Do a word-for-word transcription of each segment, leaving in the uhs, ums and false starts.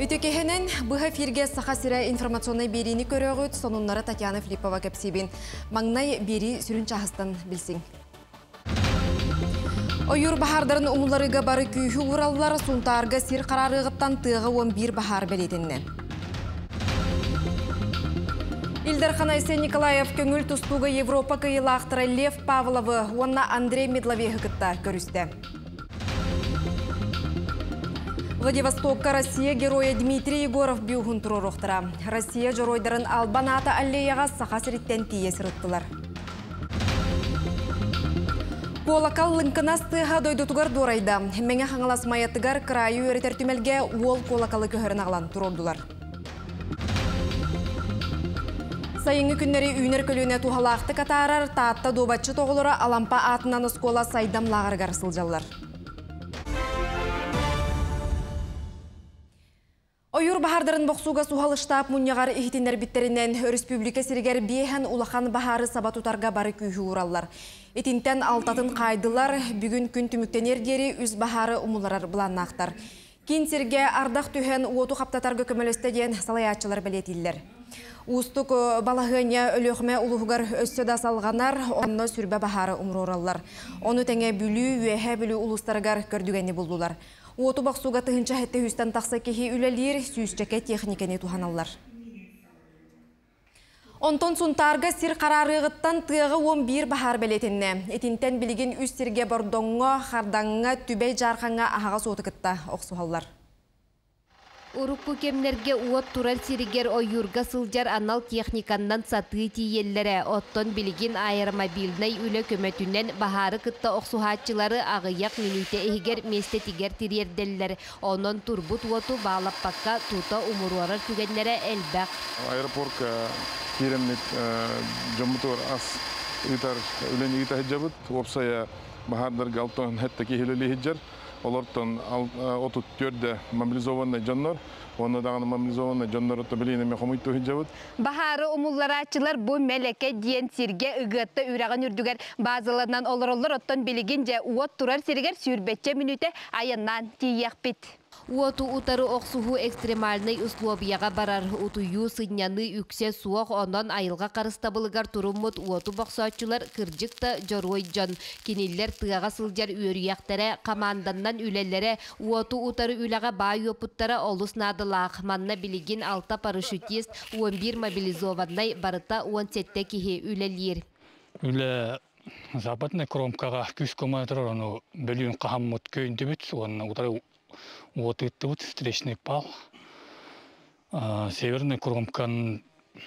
Үтекехенен бұға фирге сақасыра информационный беріні көріғыт, сонунлары Татьяна Филиппова кәпсебін. Маңнай бері сүрін чағыстан білсің. Ойыр бахардарын умуларыға бары күйі уралылар сұнтарғы сир қарарығыттан тыға он бір бахар бәлетінне. Илдар Ханайсе Николаев көңіл тұстуғы Европа кайылақтыры Лев Павловы, онна Андрей Медловеғы күтті көрісті. Владивостокка Россия героя Дмитрий Егоров бюхун туророхтара. Россия жоройдарын Албаната аллеяға сақасыреттен тие сырыттылар. Колакал лынкынастыға дойдутугар дорайда. Менге хаңалас майаттыгар крайы өретер түмелге ол колакалы көхірін ағылан турордулар. Сайыңы күннері үйнер көліне тухалақты катарар таатта добатчы тоғылыра алампа атынан ұскола сайдам лағырғар сылжалар. Ойыр бахардарын боқсуға суғалыштап мұнияғар ихтинер біттерінен республика сіргер бейхен улахан бахары сабатутарға бары күйі ураллар. Етінтен алтатын қайдылар, бүгін күн түміктенер дері үз бахары умыларар бұланнақтар. Кен сірге ардақ түйен уоту қаптатарға көмелестеден салаятчылар білетілер. Устық балағыня өліғме ұлығығар өссөда салғанар, онны сүрбе бахары умыр ораллар. Оны тәңе бүлі, өйе бүлі ұлыстарығар көрдігені бұлдылар. Уоту бақсуға тұхынша әтті хүстен тақса кехи үлелер, сүйістеке техникені туханалар. Онтон сұнтарға сир қарарығыттан тығы он бір бахар бәлетінне. Етінтен білген үз сирге бордоңға, қардаңға, түбей жарқаңға ағаға соғытықытта оқсуғалар. Урукку кемнерге уот турар сиригер ойюрга сылжар анал техникандан саты тиеллере. Оттон билигин аэромобильнай үлі көмөтүнен бахары кытта оксухатчылары ағыяк минуте эгер месте тигер тирерделлер. Онон турбут уоту баалаппакка тута умуруарар түгенлере элбак. Аэропортка киремник жомутуар ас итар үлени ита хиджабыт. Опсая бахардар галтон хетта кихилели хиджар. Олортон отут төрде мобилизованный жаннар, оны дағаны мобилизованный жаннар отто білейнеме қомыйту хиджабыт. Бахары умулларачылар бұл мәлеке дейін сирге үгітті үрағын үрдігер базыларынан олар-олар оттон білігінже уот турар сиргер сүйірбетче минуте айыннан тиек бит. Уоту утары оқсуху экстремальный условияға барар. Утую сыняны үксе суақ онан айылға қарыстабылығар туруммут уоту бақсуатчылар кыржықта жорой жон. Кенелер тыға сылжар өрияқтары команданнан үлелері уоту утары үліға бай опыттары олыс надылақ. Манна білеген алта парашютист он бір мобилизованнай барыта он сетте кихе үлелер. Үлі западный кромкаға күз командыр оны бөлін қағаммут күйінді бүт. Оны утары вот это вот встречный пал. Северный кромкан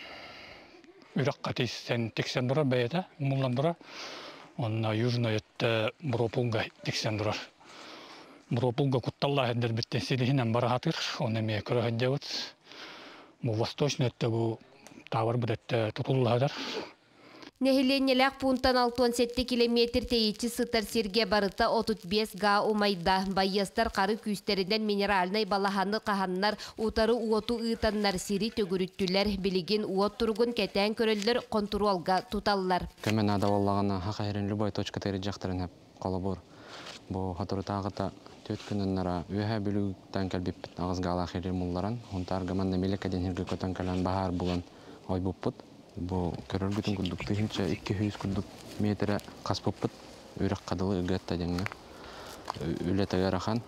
үраққа тексен тексен дұрар бәйеді, умылан дұрар. Онна южный это Муропулга тексен дұрар. Муропулга кутталла хендер біттен селихінен бара хатыр. Оны ме көрі хендевіт. Бұл восточный это бұл тавар бұдетті тұтулла хадар. Нехиленелек пунктан алтон сетте километр тейичи сытар сирге барыта отут бес га умайда. Байыстар қары күстерінен минеральный балаханы қаханнар утары уоту ыйтаннар сири төгүрүттүлер. Билигин уот тургун кетен көрөллөр контролга туталлар. Көмен адаваллағына хақайрын любой точка тері жақтырын әп қалабыр. Бұл хатыры тағыта төт күніннара өйе бүлігтен кәлбіп ағызға алақирер мұлларан. Онтар гаманна мелекаден хиргі көтен кәлін бағар бұлан ой бұппыт. Бұл көрілгітін күрдік түхінші екі жүз күрдік метрі қас бұппыт. Өрік қадылы үгетті деңі. Үлеті өрахан.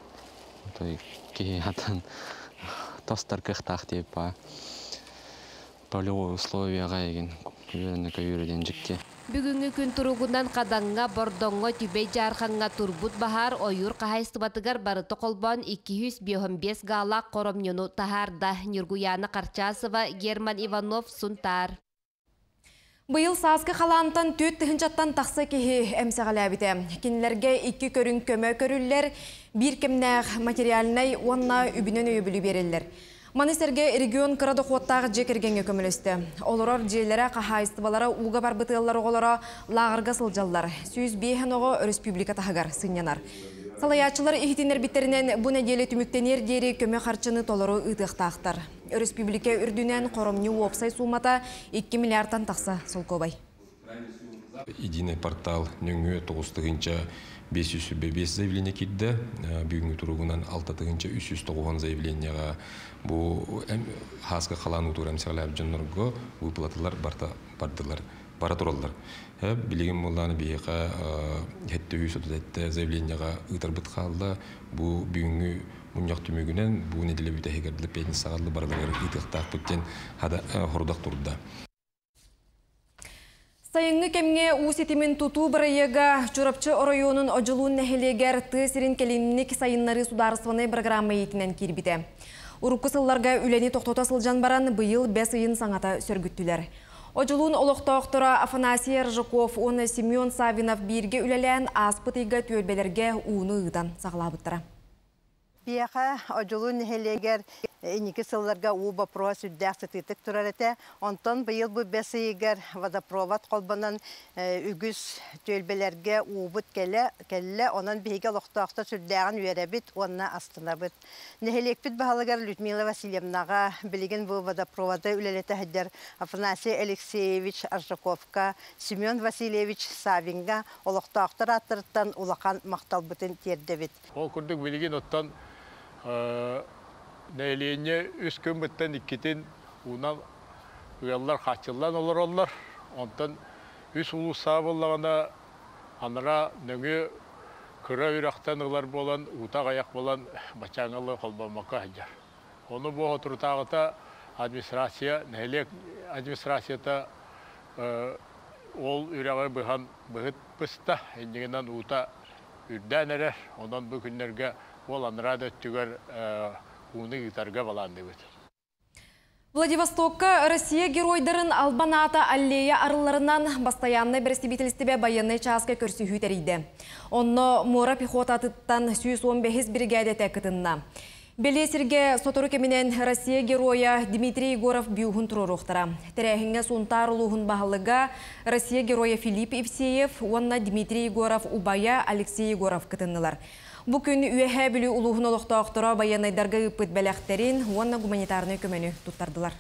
Кей атын тостар қықтақ дейіп ба. Полевой условияға еген көріні көйіріден жікте. Бүгінгі күн тұруғынан қадаңға бордоңға түбей жарқанға турбут бахар ойыр қағайстыбатығар барыты қолбан екі жүз он бес ғалақ қоромнену тахарда. Нюргуяна Қарчасова, Герман Иванов, Сунтар. Бұйыл сазғы қалантан төт тұхынчаттан тақсы кеге әмсіғалі әбіті. Кенілерге екі көрін көмі көрілер, бір кемнәғ материалінай онна үбінен өйбілі берілер. Манистерге регион қырады қуаттағы жекергенге көмілісті. Олырар желері қағайыстыбалары уға бар бұтығылары оғылары лағырға сылжалар. Сүйіз бейхен оғы республика тағығар сынянар. Салаятчылар ихтинер биттеринен бұ неделе түміктенер дері көмі қарчыны толыру ұтықтақтар. Республика үрдінен қоромны уопсай сумата екі миллиардтан тақса сол көбай. Единый портал нөңгө тоғыз-тыгынча бес жүз бес заявление кидді. Бүгінгі тұрғынан алты-тыгынча үч жүз тоғыз заявленияға бұл хасқа қалану тұрам сәғалап жонларға выплатылар бардылар, бара тұралар. Білеген боланы бейеқа әтті үйс отыдайтты заявленияға ұтар бұт қалды. Бұл бүгінгі мұнияқ түмігінен бұл неделе бүті әгерділі пейін сағалды баралары ұтықтақ бүттен хордақ тұрды. Сайыңы кемге усетимин туту барайыга Чурапчы районун ожулун нәхелегер тысырин келинник сайыннары сударысваны программа етінен кирбіде. Уруккысылларга үлені тоқтота сылжан баран быйыл бес ыйын саңата сөргіттілер. Ожулун олықтауқтыра Афанасий Ржаков, оны Семен Савинов бирге үлелен аспытыйга төлбелерге уыны ыдан сағылабыттыра. Бияха ожулун нәхелегер инеки сылларга уба проа сүддәк сытытык турар әтә. Онтон быйыл бу бәсегер водопровод колбанан үгүз төлбеләргә убыт келе, келе онан беге лохтакта сүддәгән үерәбит, онна астына бит. Нәхелекпит баһалагар Людмила Васильевнага билеген бу водопроводы үлеләтә хәддер Афанасий Алексеевич Аржаковка, Семен Васильевич Савинга олохтактар аттыртан улахан мактал бутын терде бит. Ол күрдүк билеген оттан Нәйлейіне үз күн бүттен иккетін ұнан ұялар қачылдан олар олар. Онтан үз ұлыса болағына аныра нөңі күрі үйрақтан ұлар болан, ұтақ аяқ болан бачаңалы қолбамаққа әжер. Оны бұл отыртағыта администрация, нәйлек администрацията ол үйрағы бұған бұғыт бұста, әндігінен ұта үрдән әрер. Онан бұл күнлерге ол анырады өттігер уны гитарга баланды бит. Владивостокка Россия геройдарын Албаната аллея арыларынан постоянный представительстве военной части көрсүхүү териде. Онно мора пехотатыттан жүз он беш бригада тәкітінна. Белесерге сотору кеминен Россия героя Дмитрий Егоров бюхун турорухтара. Терехинге сунтар улуғын бағылыга Россия героя Филипп Евсеев, онна Дмитрий Егоров Убая, Алексей Егоров кытыннылар. Бүкін үйәхә білі ұлуғын олықтауқтыра баянайдарға үппіт бәләқтерін, онна гуманитарны көмені тұттардылар.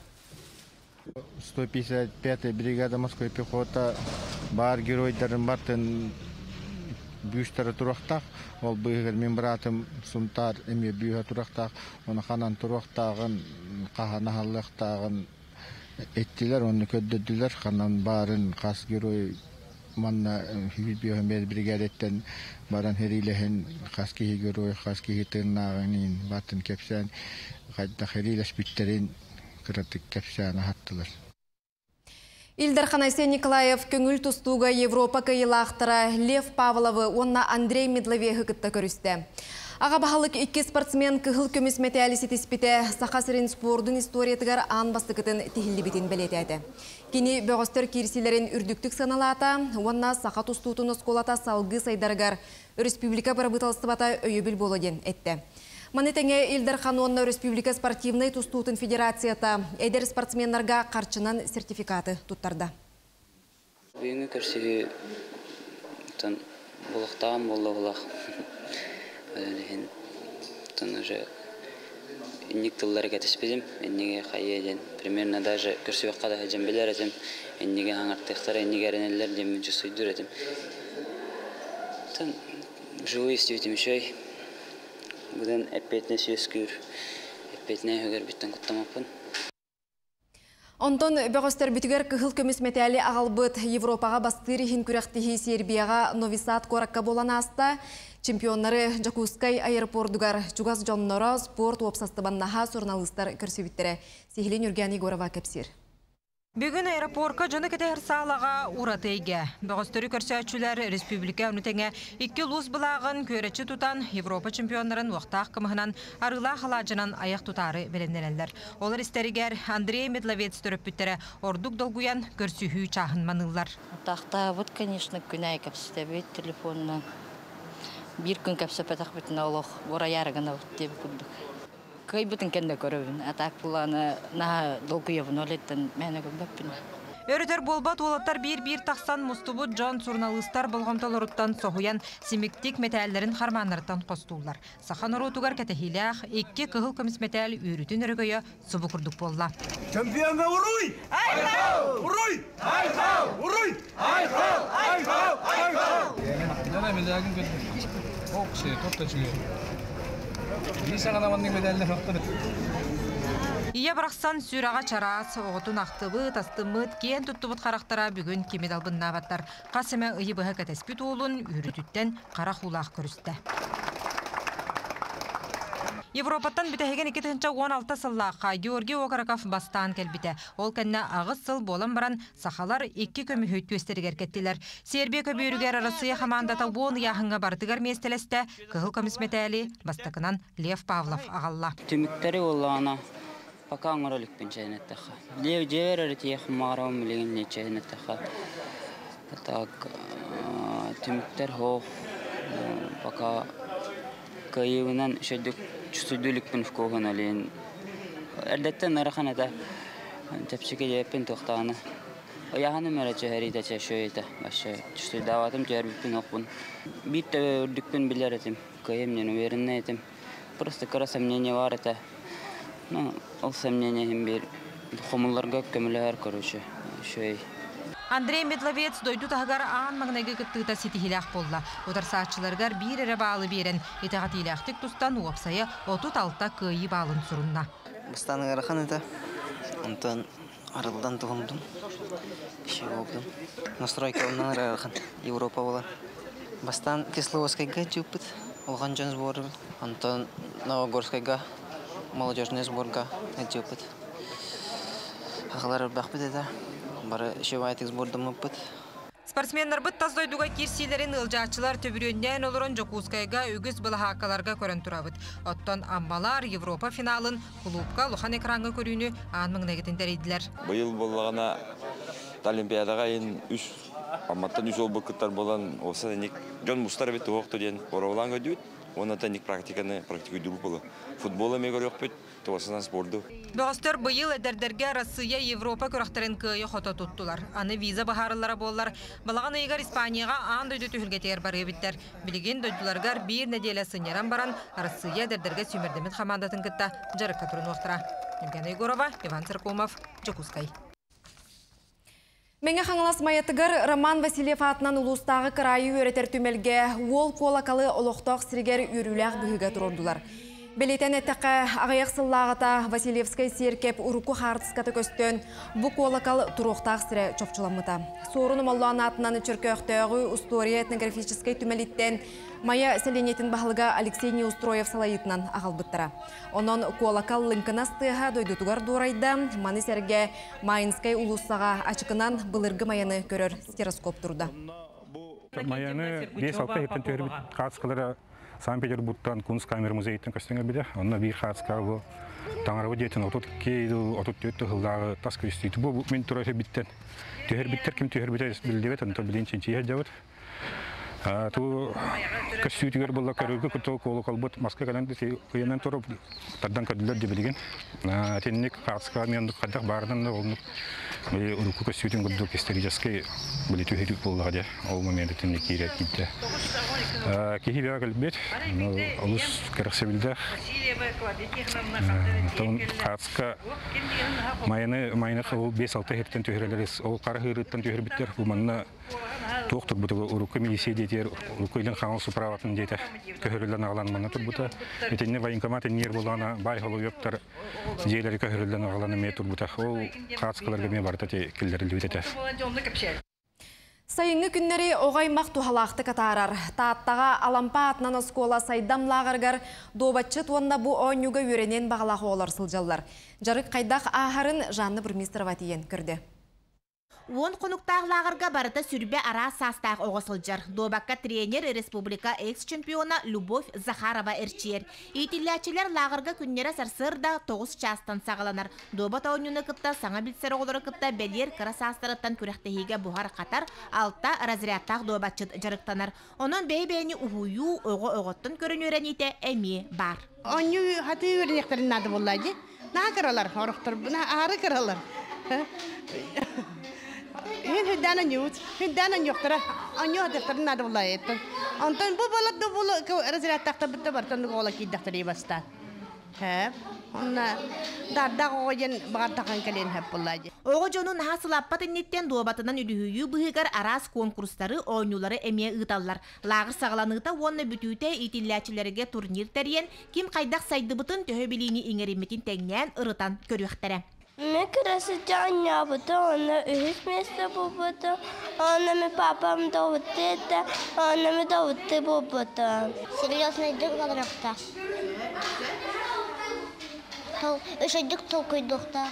сто пятьдесят пятая бригада Москвы пехота бар геройдарын бартын бүйістері тұрақтақ. Ол бұйығыр мен бұратым сұмтар әме бүйіға тұрақтақ. Оны қанан тұрақтағын, қағаны халықтағын еттілер, оны көддеділер. Қанан барын қас герой манна хибио мед бригадеттен баран херилehen хаски герой хаски тырнагын батын кепсен кайда херилеш биттерин кратык кепсен хаттылар. Илдар Ханайсен Николаев көңіл тұстуға Европа кайылақтыра Лев Павловы онна Андрей Медлове хыкытта көрісті. Аға бағалық икки спортсмен кығыл көміс металisi теспіте сақасырын спордың историятығар ан бастықытын тихілі бетін білеті әді. Кені бөғістер керсилерін үрдіктік саналата, онна сақа тұстуытын осколата салғы сайдарғар республика барабыталыстыбата өйебіл болуден әтті. Манетеңе Илдар Хануанна республика спортивный тұстуытын федерацията әдер спортсменларға қарчынан сертификаты тұттарда. Бүйіңі көрсігі бұлықтаған болды Олен тон уже инниктыллар кетиспедим, энниге хайеден примерно даже көрсөк када хажам белер этим, энниге аңартыктар, энниге эренелер дем жусуйдур этим. Тон живой истетим шой. Буден эпетне сөскүр, эпетне хөгөр биттен куттамаппын. Онтон бөгөстер бүтігер кығыл көміс метәлі ағалбыт Европаға бастыры хин күрәқтіхи Сербияға Новисад коракка болан аста. Чемпионнары Жакускай аэропордугар Чугас Джоннора спорт опсастыбаннаға журналистар көрсөбіттері. Сехилен Юрген Егорова кәпсір. Бүгін аэропортқа жаны кетер сағалаға ұратыйге. Бөгістері көрсөтшілер республика үнітіңе икки луз бұлағын көречі тұтан Европа чемпионларын уақтақ кымығынан арыла қалажынан аяқ тұтары белендерелер. Олар істерігер Андрей Медловец түріппіттері ордук долгуян көрсүхүй чағын манылар. Тақта бұд, конечно, күнәй кәпсітебет телефонынан. Bir gün kapsa petak bitin Allah bora yargana деп күлдік. Кай бутын кенде көрөбүн. Атак буланы на долгуевын олеттен мене көмбөппүн. Өрөтер болбат олаттар bir-bir тақсан мустубу Джон журналисттар болғамталаруттан соғуян симиктик металлерин харманнарыттан қостуулар. Сахан орутугар кәтехилях икки кығыл көміс металл үйрүтін өрігөйі субу күрдік болла. Чемпионға ұруй! Айхау! Ұруй! Айхау! Ұруй! Айхау! Айхау! Айхау! Яна медалін көтті. О, кіші, топта чүйе. Бейсі ғанаманның медаліне жоқтыр. Ия бірақсан сүраға чарас, оғытын ақтыбы, тастымыт, кен тұттыбыт қарақтара бүгін кемед албынна баттар. Қасыма ұйы бұға кәтеспі туылын үрітіттен қара хулақ көрісті. Европаттан бітәхеген екі мың он алты сыллаққа Георгий Окараков бастан кәлбіті. Ол кәнне ағыз сыл болан баран сақалар екі көмі хөйтті өстергер кәттілер. Сербия көбейрігер арасыя хамандата он яғынға бардығар местелесті кығыл көмісметәлі бастықынан Лев Павлов ағалла. Түміктері олағына пока аңыролық пен чәйнеттіға. Лев жер әрі мағарауым білеген чәйнеттіға. Так, түміктер хоқ, пока кайығынан шөйдік чүсүдүлік пен вкоғын әлейін. Әрдеттен нарыған әді тәпшіке жеппен тоқтағаны. Ояғаны мәрі чәйірі де чәшөй еті. Чүсі даватым чәйірбіппен оқпын. Бит өрдікпен білер етім. Кайымнен уверінне етім. Просто кара сомнение бар еті. Ол сомнением бір хомыларға көмілер көруші. Шөй. Андрей Медловец дойду тағығар аң мағынайғы күттіғіта сетихилях болла. Отар саатчыларғар бір әрі балы берін. Етағат илияқтық тұстан уапсайы отут алта күйі балын сұрынна. Бұстаның арақан еті. Онтан арылдан тұғымдым. Ше болдым. Настройка оннан арақан. Европа болан. Бастан Кисловскайға жүппіт. Олған жөн сборы. Онтан Новогорскайға, молодежный сборға жүппіт. Ағылар бақ біт еді. Бары шевайтық сбордым өппіт. Спортсменлар бұт таздойдуға керсилерін ылжатчылар төбірінден олырын Жокускайға үгіз бұлы хақаларға көрін тұрабыт. Оттан аммалар Европа финалын клубқа лұхан экранға көріні анмың негетін дәрейділер. Бұйыл болағына Олимпиадаға ең үш амматтан үш ол бұқыттар болан осы нек жон мұстар бетті оқты ден орауылан көдейді. Оннан нек практиканы практикой дұрып болы. Футбола мегор yok бет, тоғысынан спорду. Бөғістер бұйыл әдердерге Россия, Европа көріқтерін көйі қота тұттылар. Аны виза бағарылары болар. Балаған ұйғар Испанияға аң дөйді түхілгетер бары біттер. Білген дөйділарғар бір неделі сынеран баран Россия әдердерге сүймердемет қамандатын күтті жарыққа тұрын оқтыра. Евгения Егорова, Иван Церкомов, Жокускай. Менге қаңылас майетігір Роман Васильев атынан ұлыстағы қырайы өретер түмелге ол қолақалы олықтақ сіргер үріләқ бүхіге тұрындылар. Белетен әттіқі ағаяқ сыллағыта Васильевскай серкеп ұрықы қартысқаты көстен бұ қолақал тұрықтақ сірі чопчыламыта. Сорыным Аллан атынан чүркөқтөғі история этнографическай түмелеттен Мая селенетін бағылға Алексей Неустроев салайытынан ағалбыттыра. Онын қолақал лынкынастыға дойдутуғар дұрайда, маны сәрге Майынскай ұлысаға ачықынан бұлырғы маяны көрір стероскоп тұрды. Маяны бес-алты еттен төрбіт қатысқылары Санкт-Петербургтан Кунс камер музейттен көстеңі біде. Онына бір қатысқар бұл таңарығы дейтін отут кейді, отут төтті ғылдағы тас көстейді. Бұл мен тұрайсы біттен. Түйер біттер кім түйер біттер білдебет, онтан білен ченчейер жауыд. Ту көстейтігер болла көрілгі күтті қолы қалбыт Москва кәләнді көйенен тұрып тардан көділер де білген. Теннік қатысқа мендік қадақ бардың олынып ұрықы көстейтін күдді кестері жасқай білі түйерік болдыға де ол моменті теннік кейрек кейтті. Кейі бәға көлбет, ұлыс кәріқсе білді. Қатысқа майыны ол бес-алты херттен түйерелерес, ол қары ғырыттан түйер біттер, бұл манына тоқтыр бұтығы ұрықы медесе дейтер, ұрықыйлың қаңылсы праватын дейті көхірілден ағылан маңна тұр бұта. Етенне военкомат енер болғана бай қолы өптір дейлері көхірілден ағыланы ме тұр бұта. Ол қатысқыларға ме барда келдерілді бететі. Сайынғы күннері оғаймақ тухалақты катарар. Тааттаға алампа атынан оскола сайдам лағырғар добатчы туанна бұ ойнуға өренен бағалағы олар сылжалар. Жарық қайдақ ағарын Жанны Бурмистрова тиен көрді. Он қонуқтағы лағырға барыта сүрбе ара састағы оғысылжар. Добаққа тренер республика экс-чемпиона Любовь Захарова әрчер. Ейтілләчілер лағырға күннері сарсырда тоғыз частан сағыланар. Добат ойнуны кытта, саңа білсер оғылары кытта бәлер кыра састырыттан күрәқтігіге бұғар қатар, алта разрядтақ добатчыд жарықтанар. Онын бәй-бәйні ұғую оғы оғыттын көрін өрәнейті әме бар. Ойну хаты өрінектерін ады болады. На кыралар, орықтыр, ары кыралар. Hen hüddana nyut, hüddana nyoktara, anyo defterin nada bulayetton. Anton bu balat da bulu rezervat takta bitta bartan gola ki defteri basta. Hep, onna darda goyen bartakan kalen hep bulayı. Oğu jonun hasılappat innitten doğbatından ülühüyü bıhıgar aras konkursları oynuları emeye ıtallar. Lağır sağlanıqta onunla bütüte itilläçilerge turnir teriyen kim kaydak saydı bıtın töhöbiliğini ingerimetin tengnen ırıtan körüxtere. मैं कैसे जानिया बताओ ना इस में से वो बताओ ना मैं पापा में तो होते थे ना मैं तो होते वो बताओ серьезно идёт как доктор то еще доктор कोई доктор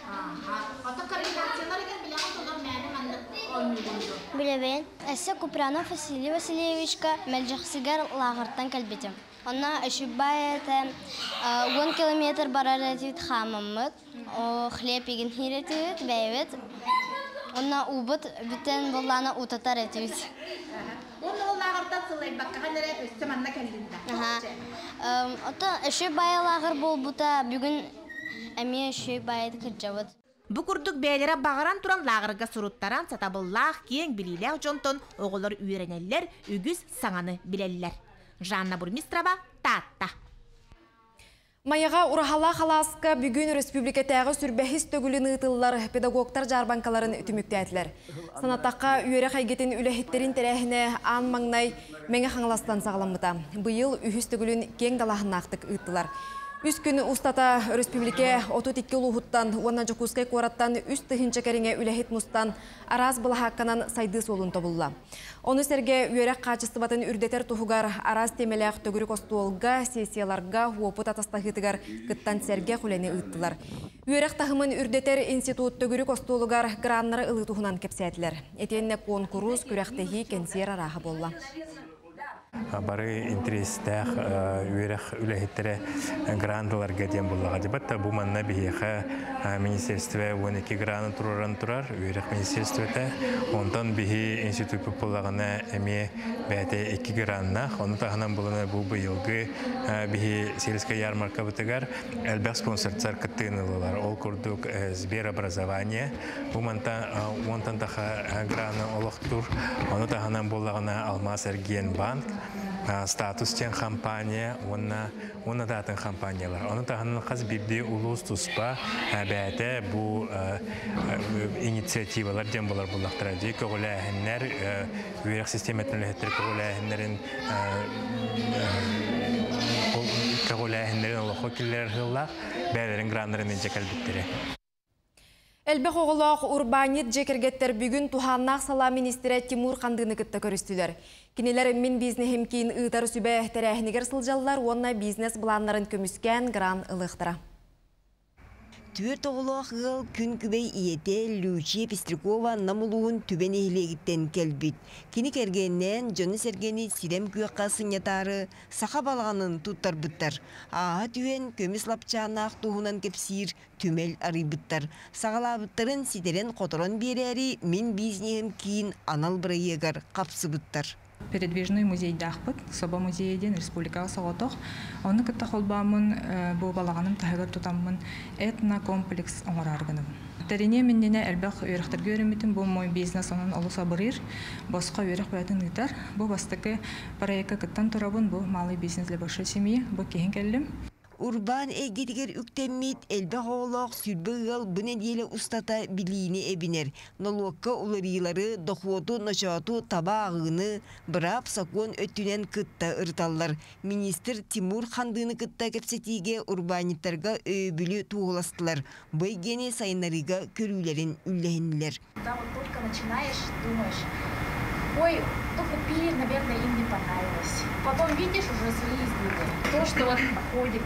Билебен, әссе Купранов Василий Васильевичка мәлжақсигар лағырттан кәлбетім. Она әшібай әті он километр барар әтет хамамыд, хлеб еген хир әтет, бәйвет. Она убыт бүтін болланы утатар әтет. Оны ол лағырттан сылай баққа қаныры өсті манна кәлдіңді. Ота әшібай лағыр бол бұта бүгін әме әшібай әті кірджавыд. Bu kurduk beylere bağıran turan lağırga suruttaran satabıllağ kiyen bililağ jonton oğullar üyreneller, ügüz sananı bileller. Жанна Бурмистрова, Татта. Маяға урахала халаска бүгін республикатағы сүрбәхис төгілін ұтылылар педагогтар жарбанкаларын үтіміктәділер. Санаттаққа үйері қайгетін үләхеттерін тәрәхіне аң маңнай мәңі қаңластан сағаламыта. Бұйыл үхіс төгілін кең далағын ақтық ұттылар. Үс күні ұстата республике отыз екі луғыттан, онна жүкускай қораттан үс тұхынча кәріңе үләхет мұстан араз бұла хаққанан сайды солын тобылла. Оны сәрге үйерек қачысты батын үрдетер тұхығар араз темеләқ төгірік остуолға, сессияларға, опыт атастағытығар күттан сәрге құләне ұттылар. Үйерек тағымын үрдетер институт төгірік остуолығар граннары ұлы тұхынан кепсәтілер. Етенне конкурс күрәқтегі кенсер арағы болла. Бары интерестах үйрек үләхеттері грандыларға дем болуға дебатта бұл манна бейеқа министерстве он екі гранын тұраран тұрар үйрек министерстветі ондан бейі институт болуғана әме бәйті екі гранна оны тағынан болуына бұл бұйылғы бейі сельская ярмарка бұтығар әлбәқ спонсорцар күттігінілілер ол күрдік Сберобразование бұл мантан таға граны олық тұр оны тағынан болуғана Алмаз Эрген банк статус тен компания, онна онна датын компаниялар. Оны тағынан қаз бирде улус туспа бәйті бұл инициативалар дем болар бұлақтыра дей. Көғіләхінлер, үйрек системетін үләхеттер көғіләхінлерін көғіләхінлерін олықы келер ғыллақ бәлерін гранларын әнжек әлбеттері. Әлбек оғылақ урбанит жекергеттер бүгін туханнақ сала министері Тимур Қандыны күтті көрістілер. Кенелер мен бизнесім кейін ұйтары сүбе тәрәхінегер сылжалылар, онна бизнес бұланларын көміскен гран ылықтыра. Түр тоғылық ғыл күн күбей иете Лючия Пестрякова намылуын түбен ехілегіттен кәлбіт. Кені кәргеннен жоны сәргені сирем күйаққа сынятары сақа балғанын тұттар бұттар. Аға түйен көміс лапчанақ туғынан кепсир түмел арыбыттар. Сағала бұттарын ситерен қотырын берері мен бизнесім кейін анал бірайегар қапсы бұттар. Передвижный музей Дахпыт, соба музейден республикаға сағатоқ. Оны күтті қолбамын бұл балағаным тағығыр тұтамын этнокомплекс оңырарғыным. Тәрене меннене әлбәқ үйріқтірге өріметін бұл мой бизнес оның олы сабырыр, босқа үйріқ бәтін ұйтар. Бұл бастықы парайықы күттен тұрабын бұл малы бизнеслі башы семейі, бұл кейін кәлім. Урбан эгетигер үктеммит элбе хоолоқ сүрбігіл бұнен елі ұстата білейіне әбінер. Налуаққа уларилары доқуоту ночуату табағыны бірап сакон өттінен күтті ұрталар. Министр Тимур Қандыны күтті кепсетиге урбаниттарға өбілі туғыластылар. Бойгені сайынарыға көрулерін үлләйінлер. Только начинаешь, думаешь, ой, то купили, наверное, им не понравилось. Потом видишь уже свои изгибы. То, что вот ходит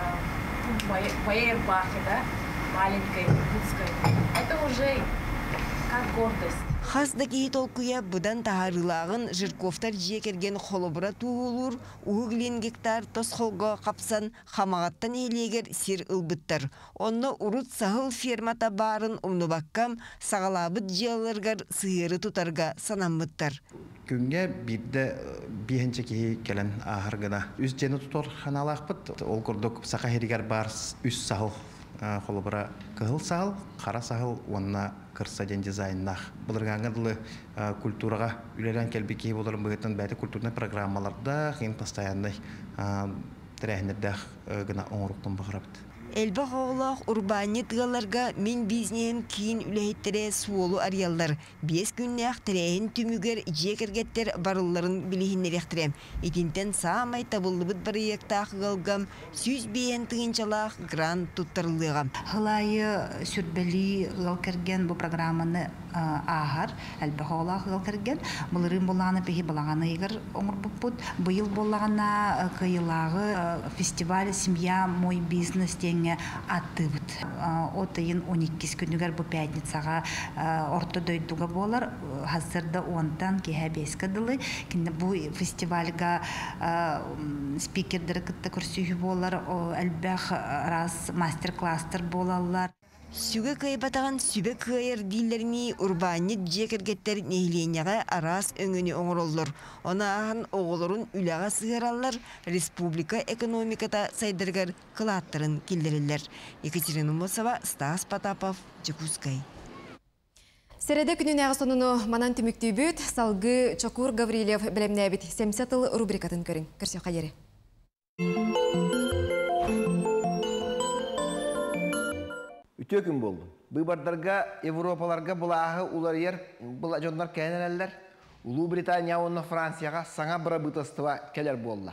э, в моей рубахе, да, маленькой, кутской, это уже как гордость. Хаздaki толкуя бұдан тағарылағын жырковтар жекерген холобыра туғылыр, уғылен гектар тос холға қапсан хамағаттан елегер сер ұлбыттар. Онны урут сағыл фермата барын ұмныбаққам сағалабыт жиялырғар сығыры тұтарға санамбыттар. Күнге бірді бейінче кейі келен ағырғына. Үз жені тұтор қаналақ бұд, ол күрдік сақа херігер бар үз сағыл холобра кыгыл сагыл, кара сагыл онна кырса ден дизайннах. Буларганга дылы культурага үлелен келбеки боларын быгытын бәйті культурный программаларда хин постоянный тәрәһнердәх гына оңруктан багырабыт. Элбе хоолох урбанитгаларга мен бизнесин кийин үлэхиттере суолу арыяллар. Бес күннәх тәрәһин түмүгер жекергеттер барылларын билихиннерехтерем. Итинтен самай табыллыбыт барыяктах галгам сүз бейен тыгынчалах грант туттарылыгам. Хылайы сүрбели галкерген бу программаны ахар, элбе хоолох галкерген. Булырын буланы пехи булаганы игер оңыр буппут. Быйыл булагана кыйылагы фестиваль «Семья. Мой бизнес» аттыбыт. Отайын он икки күнүгер бу пятницага орто дойдуга болар. Хазырда онтан кеһә беске дылы. Кинде бу фестивальга спикердер кытта көрсүһү болар. Әлбәх раз мастер-класстер болалар. Сүге кайбатаган сүбе кайыр дилерни урбанит жекергеттер нехиленяга арас өңүнү оңороллор. Онаан оголорун үлага сыгыраллар, республика экономиката сайдыргар кылаттарын килдерилер. Екатерина Мосова, Стас Потапов, Жекускай. Середе күнүн ағысынуну манан түмүктүүбүт, салгы Чокур Гаврилев билемнебит семсетыл рубрикатын көрүң. Көрсө кайери. Үтө күн болды. Быйбардарға, Европаларға бұлағы улар ер, бұл жондар кәнелерлер, Улуу Британия оны Францияға саңа бұра бұтыстыва келер болды.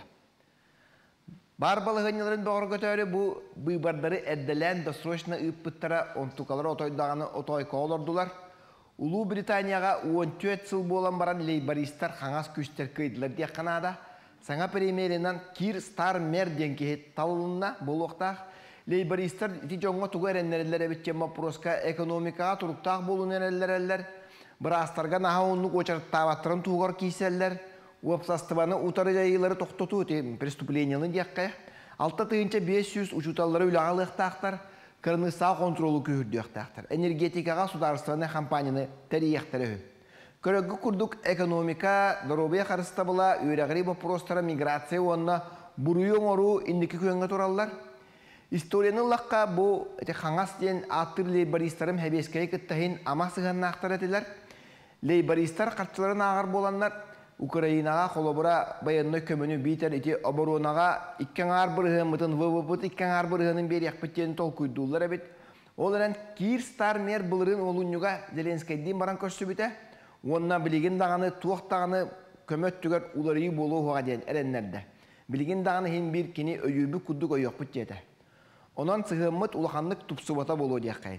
Бар балығыныларын бағыр көтөрі бұл быйбардары әдделен досрочна үппіттара онтукалар отойдағаны отойқа олардылар. Улуу Британияға он төрт сыл болан баран лейбаристар қаңас күштер көйділер дек қанада. Саңа премьерінен Кир Стармер денкеет талылына бұл оқтақ. Лейбаристар ити жоңға туға әренлерелер әбіттен мапыроска экономикаға тұрықтақ болуын әрелер. Бірастарға нағауынлық очарттаваттырын туғар кейселер. Уапсастываны утары жайылары тоқтоту өтен преступлениялын деққай. Алта тыйынша бес жүз учуталары үлағалықтақтар, кырныса контролу күйірдіқтақтар. Энергетикаға сударыстываны компанияны тәрияқтары. Көрігі күрдік экономика, дұробия қарыста бұла, үйрәғірі бапыростара миграция онына бұруйын ору индікі күйенге тұралар. Историяның лаққа бұл қаңас ден аттыр лейбаристарым хәбескәй күттәхін ама сығанна ақтар әтілер. Лейбаристар қатшыларын ағар боланлар Украинаға қолыбыра баянной көміні бейтер еті оборонаға иккен ағар бұрығын мұтын вывыпыт иккен ағар бұрығының бері яқпеттен тол көйдулар әбет. Ол әрін Кир Стармер бұлырын олуынуға Зеленскайден баран көшті біті. Онына білеген дағаны, туақ дағаны көмөт түгер уларығы болу оға ден әренлерді. Білеген дағаны хен бір кені өйібі күддік ойық біттеді. Онан сығымыт улаханлык тупсубата болу дейққайын.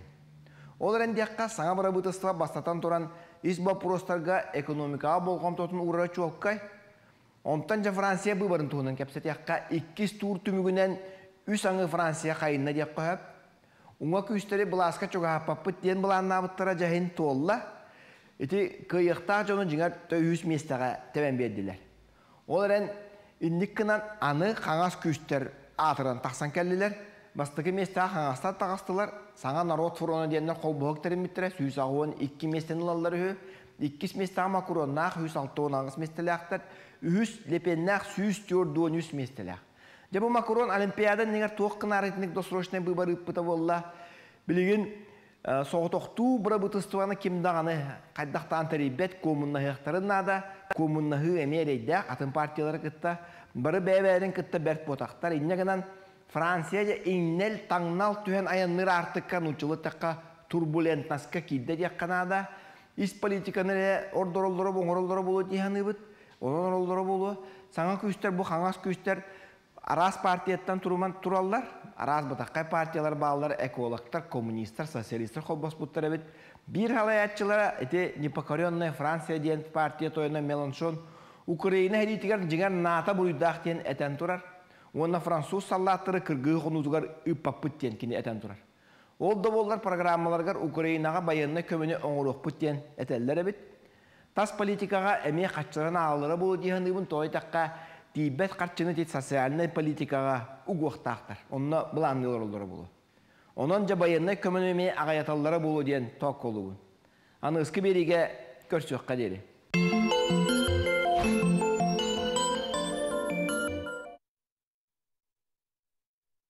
Ол рәндеққа саңа бұра бұтыстыва бастатан тұран ис бапыростарға экономикаға болған тұтын ұрыра чуаққай. Онтан жа Франция бұбарын тұғынан кәпсетеққа иккіз тур түмігінен үс аңы Франция қайынна дейққа өп. Уңа күстері бұласқа чуға апаппыт ден бұланна бұттара жайын толла. Эти кыйықтақ жоны жыңар түйіс местаға тәбән берділер. Ол рән инніккінан аны қаңас күстер атыран тақсан кәлілер. Бастығы местаға қаңастар тағастылар, саңа народ фуроны дейінлер қол бұғықтарын біттірі, сүйіс ағуын икки местен ұлалары хүй, иккіс местаға макуроннақ сүйіс алтуын аңыз местелі ақтар, үйіс лепеннақ сүйіс төрдуын үс местелі ақ. Жабы макурон олимпиадан неңер тоққын арытынық досрочный бұйбар үппіті болла, білеген соғытоқту бұра бұтыстуаны кемдағаны қайдақтан тәребет комынна хықтарын нада, комынна хы әмерейді атын партиялары кітті, бары бәйбәрін кітті бәрт ботақтар, иннегінен Францияда иннел таңнал түхен аянныр артыққан ұчылы таққа турбулентнаска кейді дек қанада. Ис политиканы ордоролдары боңыролдары болу дейханы бұд. Onun orolları bolu. Sana küster bu hangas küster Aras partiyattan turman turallar. Aras batakay partiyalar bağlar, ekologlar, komünistler, sosyalistler hobos butlar evet. Bir halayatçılara ete Nipokaryon'la Fransa diyen partiya toyuna Mélenchon Ukrayna hediyetigar jigar nata buydak diyen eten turar. Ona Fransız sallatları kırgığı konuzugar üppapıt diyen kini eten turar. Oldu bollar programmalargar Ukraynaga bayanına kömünü oңuruqpıt diyen eteller evet. Tas politikaga emeğe kaçlarına ağları bolu diyenliğin toytakka Tibet kaçını dit sosyalne politikaga uguqtaqtar. Onna bulanlılar olları bolu. Onunca bayanına kömünü emeğe ağayatallara bolu diyen tok oluğun. Anı ıskı berige körsüq kaderi.